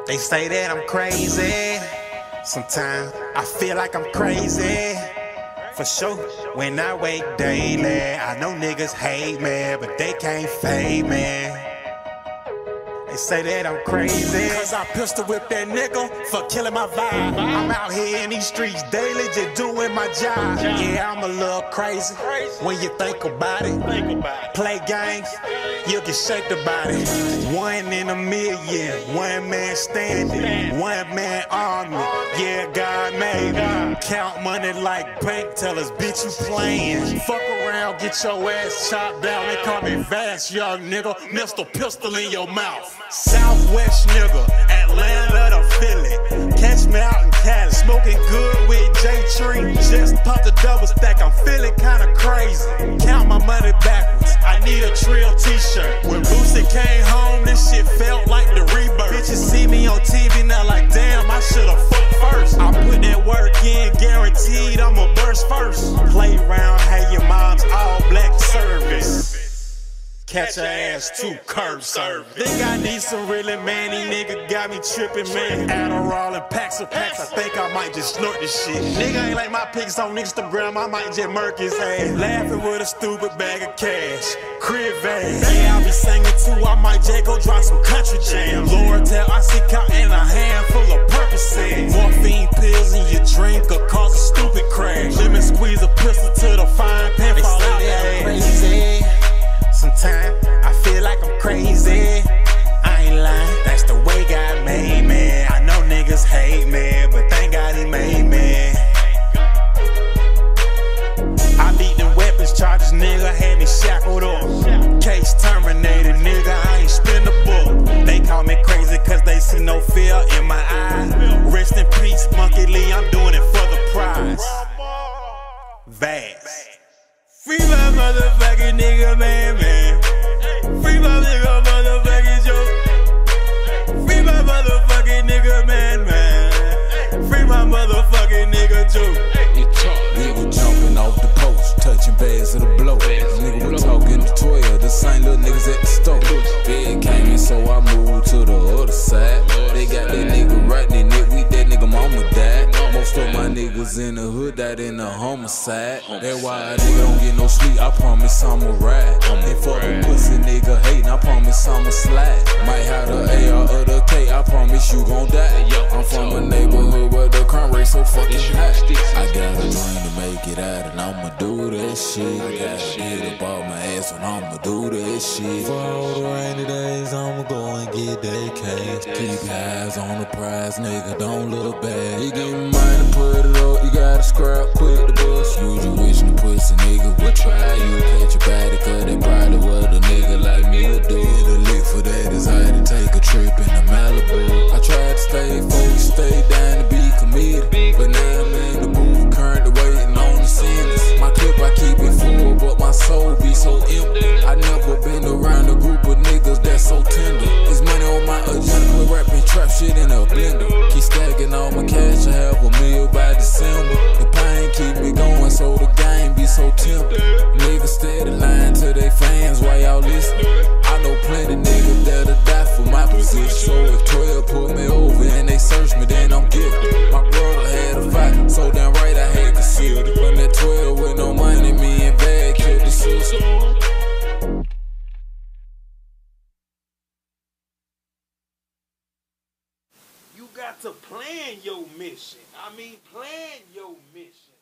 They say that I'm crazy. Sometimes I feel like I'm crazy. For sure, when I wake daily, I know niggas hate me, but they can't fade me. They say that I'm crazy, cause I pistol whip that nigga for killing my vibe. I'm out here in these streets daily, just doing my job. Yeah, I'm a little crazy when you think about it. Play games, you'll get shaked about it. 1 in a million, one man standing, one man army. Yeah, God made me. Count money like bank tellers, bitch, you playing. Fuck around, get your ass chopped down. They call me Vast, young nigga. Mr. Pistol in your mouth. Southwest nigga, Atlanta to Philly. Catch me out in Cali, smoking good with J-Tree. Just popped a double stack, I'm feeling kinda crazy. Count my money backwards, I need a Trill t-shirt. When Boosie came home, this shit felt like the rebirth. Bitches see me on TV now like, damn, I should've fucked first. I put that work in, guaranteed I'ma burst first. Play around, have your mom's all black service. Catch her ass to curb service. Think I need some really manny nigga, got me tripping, man. Adderall and packs of packs, I think I might just snort this shit. Nigga ain't like my pics on Instagram, I might just murk his ass. Laughing with a stupid bag of cash, crib ass. Yeah, I be singing too, I might just go drop some country jams. Lord tell I see cotton in a handful of Percocet. Morphine pills in your drink or cause a stupid crash. Lemon squeeze a pistol to the fine pan, fall out that crazy. Sometimes I feel like I'm crazy. I ain't lying, that's the way God made me. I know niggas hate me, but thank God he made me. I beat the weapons charges, nigga, had me shackled up. Case terminated, nigga, I ain't spin the book. They call me crazy cause they see no fear in my eyes. Rest in peace, Monkey Lee, I'm doing it for the prize. Vast. Free my motherfucking nigga, man. Free my nigga, motherfucking Joe. Free my motherfucking nigga, man. Free my motherfucking nigga, Joe. Nigga jumping off the post, touching bags of the blow. Nigga was talking to 12, the same little niggas at the store. Big came in, so I moved to the other side. They got that nigga right in it, we that nigga mama died. Most of my niggas in the hood died in a homicide. That's why a nigga don't get no sleep, I promise I'ma ride. And fuck a pussy nigga hatin', I promise I'ma slide. Might have the AR or the K, I promise you gon' die. I'm from a neighborhood where the crime rate so fucking high. I got a dream to make it out and I'ma do that shit. I gotta get up off my ass and I'ma do that shit. For all the rainy days, I'ma go and get that cash. Keep your eyes on the prize, nigga, don't look back. You get money, put it up, you gotta scrap quick the bus. You just wishing the pussy nigga would try you. Catch your body, cause they probably what a nigga like me would do. Get a lick for that desire to take a trip in the Malibu. I tried to stay focused, stay down to be committed, but now I'm in the booth, currently waiting on the sentence. My clip I keep it full, but my soul be so empty. I never been around a group of niggas that's so tender. It's money on my agenda, quit rapping trap shit in a blender. Keep stacking all my cash, I have $1 million by December. The pain keep me going, so the game be so tempting. Niggas steady lying to their fans while y'all listening. I know plenty niggas that'll die for my position. So if 12 put me over and they search me, then I'm guilty. My brother had a fight, so damn right I had concealed it. When that 12 with no money, me and Bad killed the sister. You got to plan your mission. I mean, plan your mission.